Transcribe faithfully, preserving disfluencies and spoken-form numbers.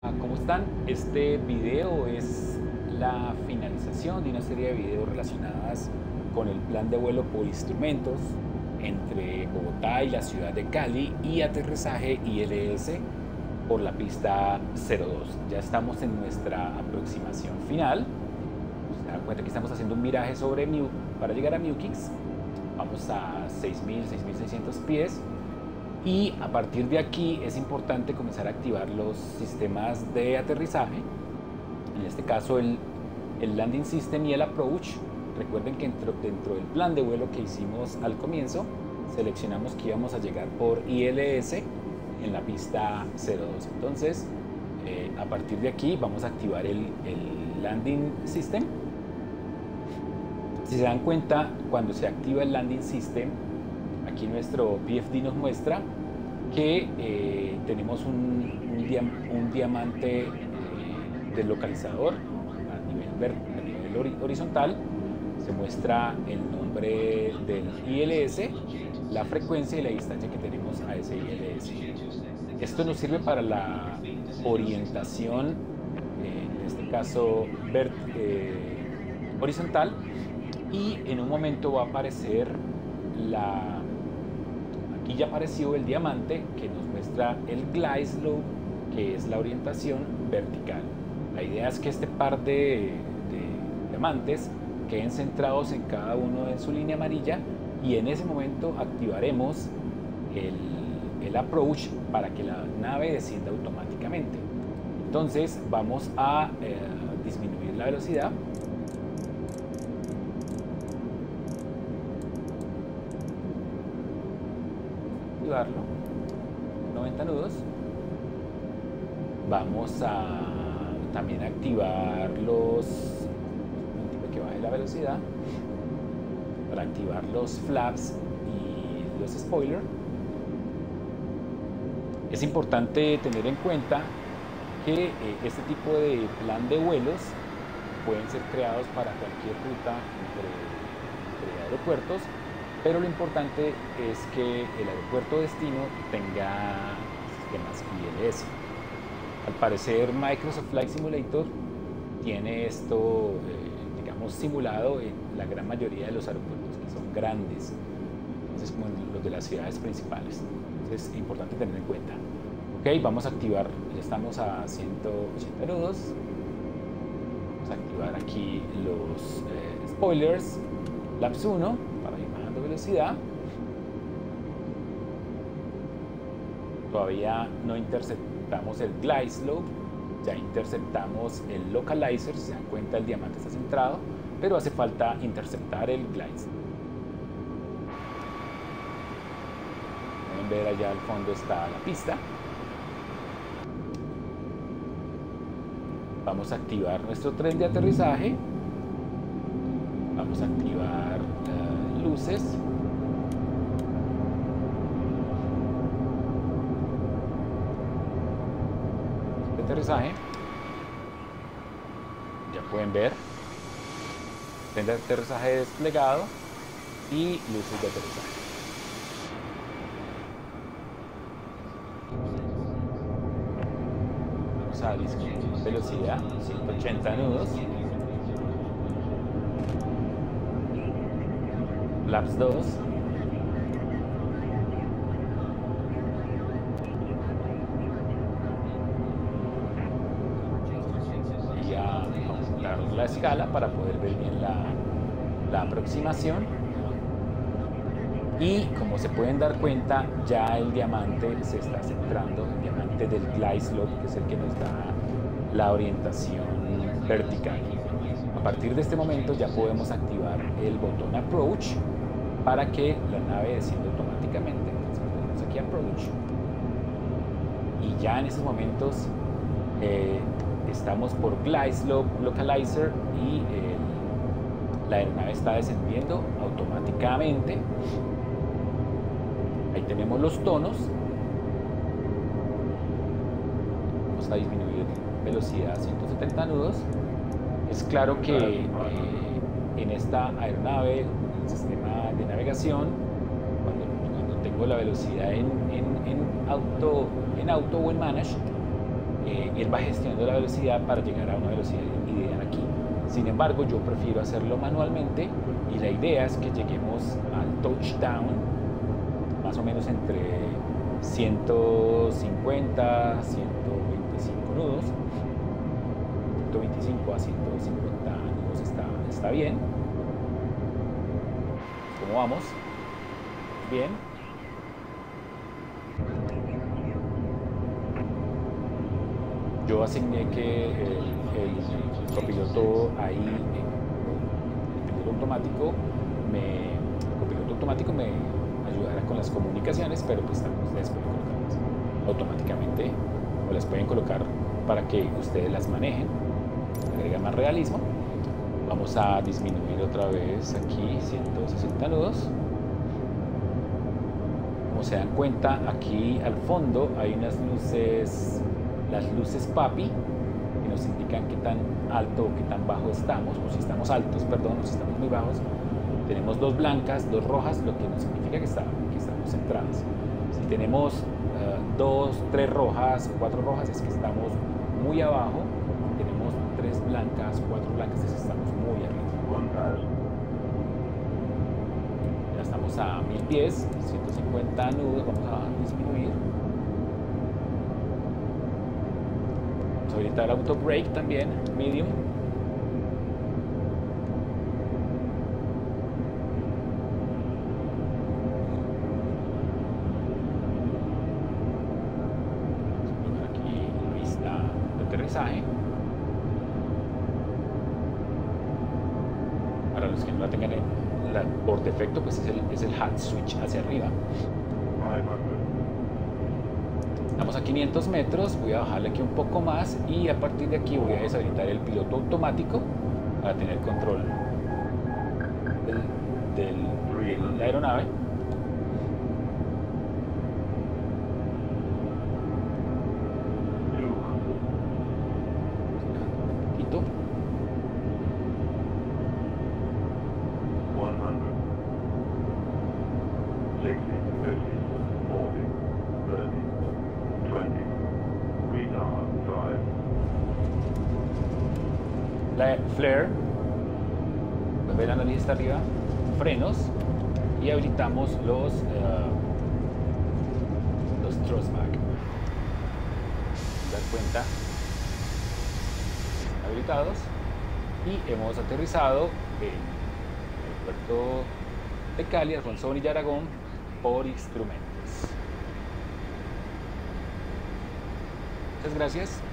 Ah, ¿Cómo están? Este video es la finalización de una serie de videos relacionadas con el plan de vuelo por instrumentos entre Bogotá y la ciudad de Cali y aterrizaje I L S por la pista cero dos. Ya estamos en nuestra aproximación final. Se dan cuenta que estamos haciendo un viraje sobre Mu para llegar a Muquix. Vamos a seis mil, seis mil seiscientos pies. Y a partir de aquí es importante comenzar a activar los sistemas de aterrizaje, en este caso el, el Landing System y el Approach. Recuerden que dentro, dentro del plan de vuelo que hicimos al comienzo, seleccionamos que íbamos a llegar por I L S en la pista cero dos. Entonces, eh, a partir de aquí vamos a activar el, el Landing System. Si se dan cuenta, cuando se activa el Landing System, aquí nuestro P F D nos muestra que eh, tenemos un, un, diam un diamante eh, del localizador a nivel, ver a nivel hor horizontal. Se muestra el nombre del I L S, la frecuencia y la distancia que tenemos a ese I L S. Esto nos sirve para la orientación, eh, en este caso vert eh, horizontal, y en un momento va a aparecer la... Aquí ya apareció el diamante que nos muestra el glide slope, que es la orientación vertical. La idea es que este par de, de diamantes queden centrados en cada uno en su línea amarilla, y en ese momento activaremos el, el approach para que la nave descienda automáticamente. Entonces vamos a eh, disminuir la velocidad. noventa nudos. Vamos a también activar los que baje la velocidad para activar los flaps y los spoilers. Es importante tener en cuenta que eh, este tipo de plan de vuelos pueden ser creados para cualquier ruta entre, entre aeropuertos, pero lo importante es que el aeropuerto destino tenga sistemas I L S. Al parecer Microsoft Flight Simulator tiene esto, eh, digamos, simulado en la gran mayoría de los aeropuertos que son grandes, entonces como en los de las ciudades principales. Entonces es importante tener en cuenta. Ok, vamos a activar, ya estamos a ciento ochenta nudos. Vamos a activar aquí los eh, spoilers, Laps uno, para ir bajando velocidad. Todavía no interceptamos el glide slope, ya interceptamos el localizer. Si se dan cuenta, el diamante está centrado, pero hace falta interceptar el glide slope. Pueden ver allá al fondo está la pista. Vamos a activar nuestro tren de aterrizaje. Vamos a activar uh, luces. De aterrizaje. Ya pueden ver. Tren de aterrizaje desplegado y luces de aterrizaje. Vamos a disminuir velocidad, ciento ochenta nudos. Flaps dos. Y a aumentar la escala para poder ver bien la, la aproximación. Y como se pueden dar cuenta, ya el diamante se está centrando, el diamante del glide slope, que es el que nos da la orientación vertical. A partir de este momento ya podemos activar el botón Approach para que la nave descienda automáticamente. Entonces ponemos aquí Approach. Y ya en estos momentos eh, estamos por Glide Slope Localizer y eh, la aeronave está descendiendo automáticamente. Ahí tenemos los tonos. Vamos a disminuir velocidad a ciento setenta nudos. Es claro que eh, en esta aeronave, el sistema de navegación, cuando, cuando tengo la velocidad en, en, en, auto, en auto o en manage, eh, él va gestionando la velocidad para llegar a una velocidad ideal aquí. Sin embargo, yo prefiero hacerlo manualmente y la idea es que lleguemos al touchdown más o menos entre ciento cincuenta, ciento veinticinco nudos. ciento veinticinco a ciento cincuenta nudos está, está bien. ¿Cómo vamos? Bien. Yo asigné que el, el copiloto ahí, el piloto automático, me, el copiloto automático me ayudará con las comunicaciones, pero pues también les pueden colocar automáticamente o las pueden colocar para que ustedes las manejen, agrega más realismo. Vamos a disminuir otra vez aquí ciento sesenta nudos. Como se dan cuenta, aquí al fondo hay unas luces, las luces PAPI, que nos indican qué tan alto o qué tan bajo estamos, o si estamos altos, perdón, o si estamos muy bajos. Tenemos dos blancas, dos rojas, lo que nos significa que, está, que estamos centrados. Si tenemos uh, dos, tres rojas o cuatro rojas, es que estamos muy abajo. Si tenemos tres blancas, cuatro blancas, es que estamos muy arriba. Ya estamos a mil pies, ciento cincuenta nudos, vamos a disminuir. Vamos a habilitar el auto brake también, medium. Aterrizaje. Para los que no la tengan en, la, por defecto, pues es el, es el hat switch hacia arriba. Estamos a quinientos metros, voy a bajarle aquí un poco más y a partir de aquí voy a deshabilitar el piloto automático para tener control del, del, de la aeronave. La flare, pues ven la nariz está arriba, frenos y habilitamos los uh, los thrustback. Das cuenta, habilitados y hemos aterrizado en el puerto de Cali, Alfonso Bonilla Aragón por instrumentos. Muchas gracias.